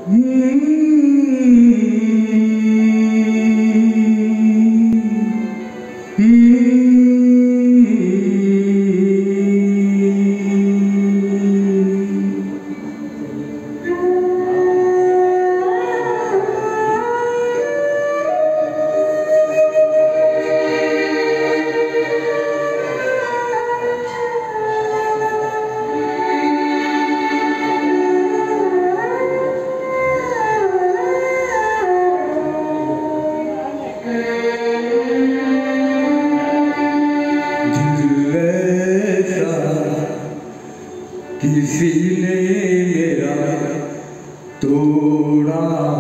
किसी ने मेरा तोड़ा,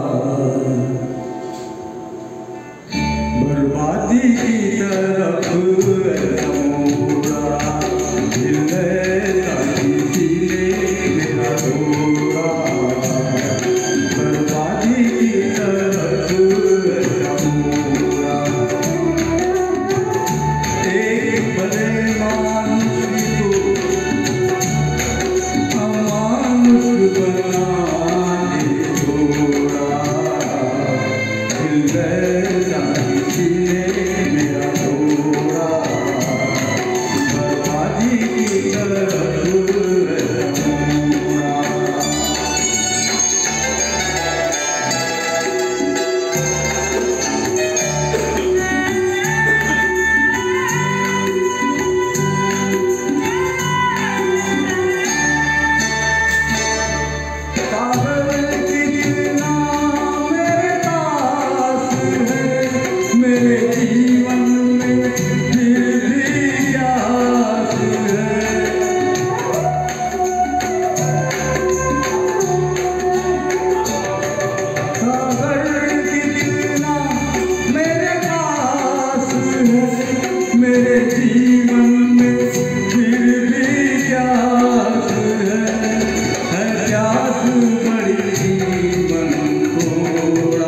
बर्बादी की तरफ मोड़ा। दिल ऐसा किसी ने मेरा तोड़ा, बर्बादी की तरफ मोड़ा। एक भले मानुष को बनाने छोड़ा, दिल ऐसा किसी ने मेरा तोड़ा, बर्बादी की तरफ मोड़ा। मेरे जीवन में फिर भी आस है, सागर कितना मेरे पास है। मेरे जीवन में फिर भी आस है प्यास बड़ी जीवन थोड़ा।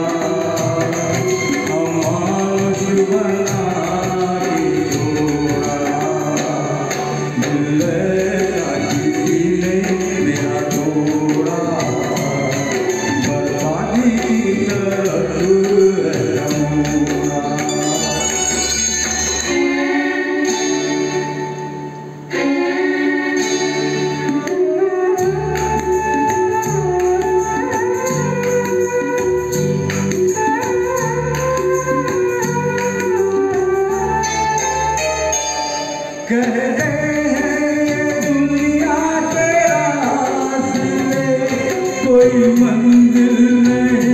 कहते हैं दुनिया के रास्ते कोई मंजिल नहीं